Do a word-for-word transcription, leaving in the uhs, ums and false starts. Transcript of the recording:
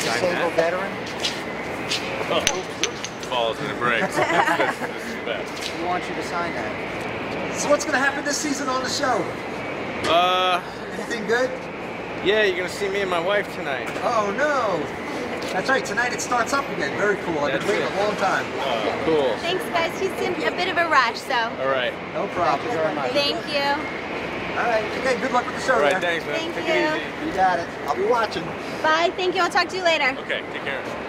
sign disabled that. veteran. Oh, oops, falls and it breaks. this, this, this is the best. He wants you to sign that. So what's gonna happen this season on the show? Uh, Anything good? yeah, you're gonna see me and my wife tonight. Oh no! That's right. Tonight it starts up again. Very cool. I've That's been waiting it. a long time. Oh, cool. Thanks, guys. He's in a bit of a rush, so. All right. No problem. Thank you very much. Thank you. All right. Okay. Good luck with the show. All right, man. thanks, man. Thank Take you. it easy. You got it. I'll be watching. Bye. Thank you. I'll talk to you later. Okay, take care.